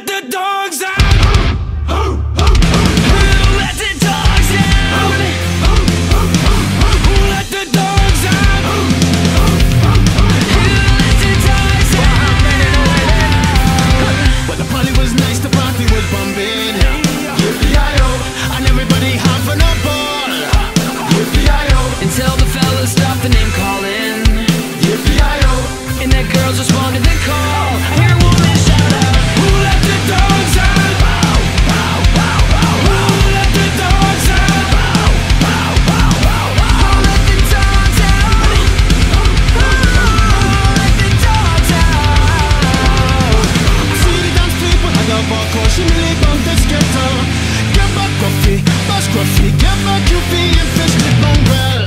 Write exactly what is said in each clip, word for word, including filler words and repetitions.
let the dogs out? Who let the dogs out? Who let the dogs out? Who let the dogs out? But the party was nice, the party was bumping. Yippee-yi-yo, and everybody having a ball. Yippee-yi-yo, Until the fellas stopped the name calling, yippee-yi-yo, and the girls responded to the call. I hear a woman shout out, who let the dogs out? Who let the dogs out? Who let the dogs out? Who let the dogs out? see the dance people hang out for cause she really bumped the skater. Get back coffee, bash coffee, get back you fee and fish with mongrel.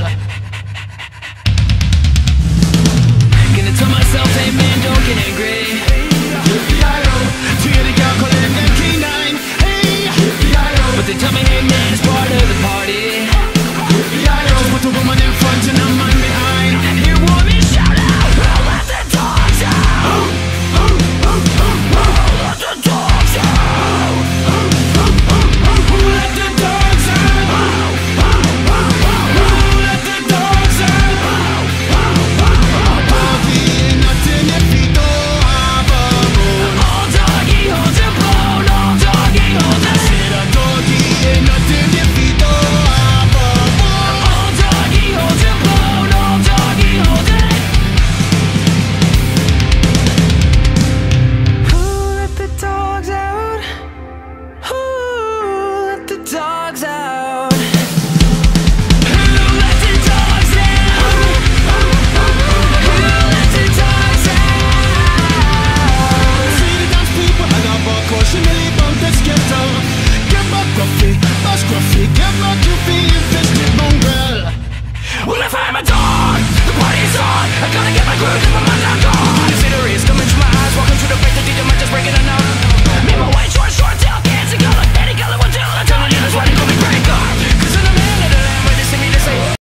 Gonna tell myself, hey man, don't get angry. Yippee-yi-yo, to hear the girl calling them K nine. Hey, yippee-yi-yo, But they tell me, hey man, it's part of the party. yippee-yi-yo, just put a woman in front and a man behind. And hear women shout out, who let the dogs out? Who let the dogs out? Who let the dogs out? Who let the dogs out? Party ain't nothing if you don't have a bone. Old doggy holds a bone, old doggy holds a Said a doggy ain't nothing if you don't have a bone. Old doggy holds a bone, old doggy holds it. Who let the dogs out? Who let the dogs out? Who let the dogs out? Who let the dogs out? See the dance people hang out for cause she really bumped the skater. Get back coffee, bash coffee, get back you fee and fish with mongrel. Well, if I'm a dog, the party's on. I gotta get my groove.